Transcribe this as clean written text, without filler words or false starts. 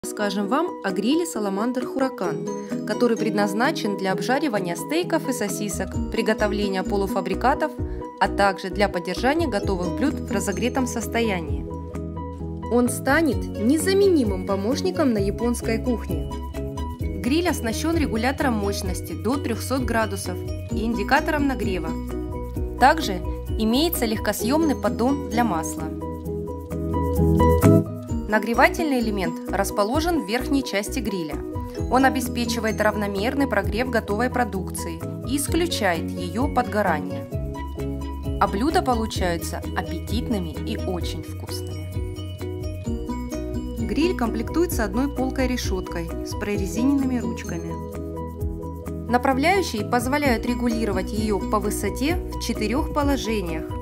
Расскажем вам о гриле Salamander Huracan, который предназначен для обжаривания стейков и сосисок, приготовления полуфабрикатов, а также для поддержания готовых блюд в разогретом состоянии. Он станет незаменимым помощником на японской кухне. Гриль оснащен регулятором мощности до 300 градусов и индикатором нагрева. Также имеется легкосъемный поддон для масла. Нагревательный элемент расположен в верхней части гриля. Он обеспечивает равномерный прогрев готовой продукции и исключает ее подгорание. А блюда получаются аппетитными и очень вкусными. Гриль комплектуется одной полкой решеткой с прорезиненными ручками. Направляющие позволяют регулировать ее по высоте в 4 положениях.